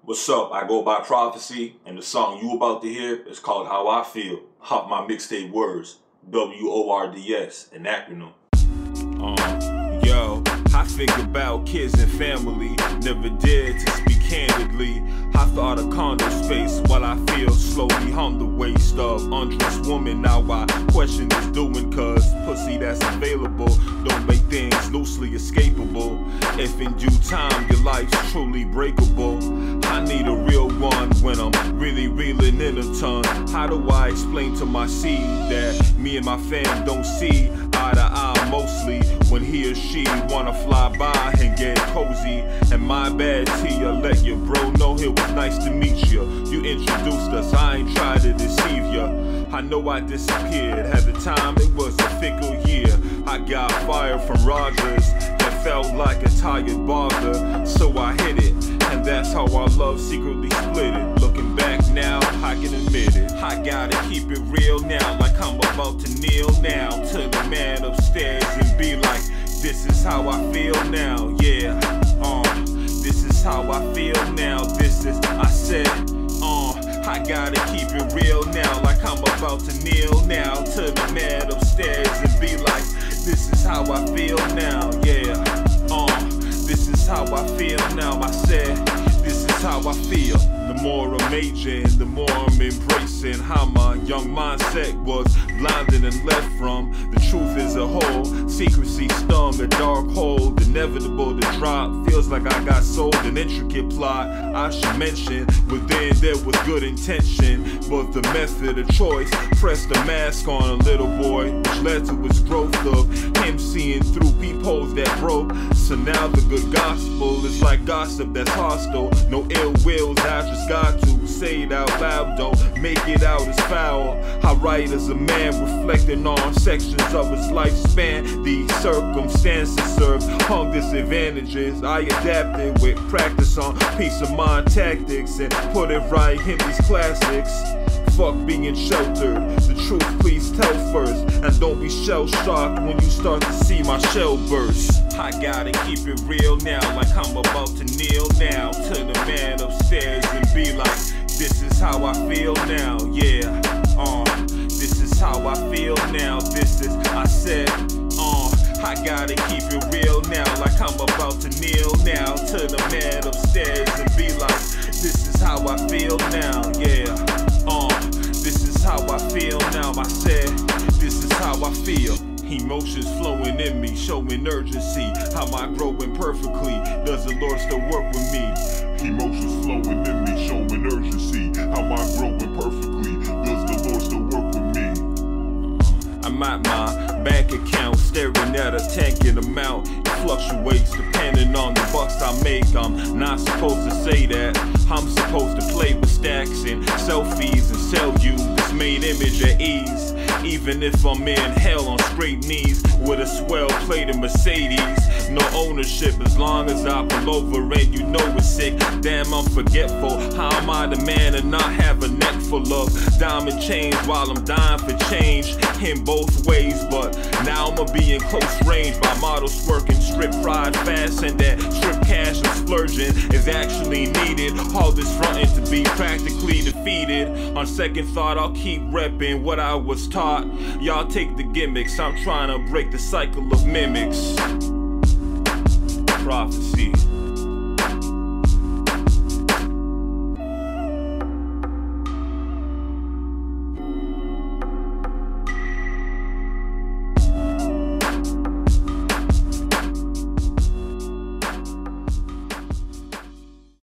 What's up? I go by Prophecy, and the song you about to hear is called How I Feel, off my mixtape Words, WORDS, an acronym. Yo, I think about kids and family, never dared to speak candidly. I thought of condo space while I feel slowly hum the waist of undressed woman. Now I question is doing, cause pussy that's available don't make things loosely escapable. If in due time your life's truly breakable, I need a real one when I'm really reeling in a ton. How do I explain to my seed that me and my fam don't see eye to eye mostly when he or she wanna fly by and get cozy? And my bad to you, let your bro know it was nice to meet you. You introduced us, I ain't tried to deceive you. I know I disappeared, at the time it was a fickle year. I got fired from Rogers that felt like a tired bother, so I hit it, and that's how our love secretly split it. Looking back now, I can admit it. I gotta keep it real now, like I'm about to kneel now to the man upstairs and be like, this is how I feel now, yeah. This is how I feel now, this is, I said, I gotta keep it real now, like I'm about to kneel now to the man upstairs and be like, this is how I feel now, yeah. This is how I feel now, I said, this is how I feel. The more I'm aging, the more I'm embracing how my young mindset was blinded and left from the truth as a whole. Secrecy stung a dark hole, inevitable to drop. Feels like I got sold an intricate plot. I should mention, within there was good intention, but the method of choice pressed a mask on a little boy, which led to his growth of him seeing through peepholes that broke. So now the good gospel is like gossip that's hostile. No ill wills, I just got to say it out loud, don't make it out as foul. I write as a man reflecting on sections of his lifespan. These circumstances served hung disadvantages. I adapted with practice on peace of mind tactics and put it right in these classics. Fuck being sheltered, the truth please tell first, and don't be shell-shocked when you start to see my shell burst. I gotta keep it real now, like I'm about to kneel now to the man upstairs and be like, this is how I feel now, yeah. This is how I feel now, this is, I said, I gotta keep it real now, like I'm about to kneel now to the man upstairs and be like, this is how I feel now, yeah. This is how I feel now, I said, this is how I feel. Emotions flowing in me, showing urgency. How am I growing perfectly? Does the Lord still work with me? Emotions flowing in me, showing urgency. How am I growing perfectly? Does the Lord still work with me? I'm at my bank account, staring at a tanking amount. It fluctuates depending on the bucks I make. I'm not supposed to say that. I'm supposed to play with stacks and selfies and sell you this main image at ease. Even if I'm in hell on straight knees with a swell-plated Mercedes. No ownership as long as I pull over and you know it's sick. Damn, I'm forgetful. How am I the man and not have a neck full of diamond chains while I'm dying for change in both ways? But now I'ma be in close range by models working strip pride fast, and that strip cash I'm splurging is actually needed. All this fronting to be practically defeated. On second thought, I'll keep repping what I was taught. Y'all take the gimmicks, I'm trying to break the cycle of mimics. Prophecy.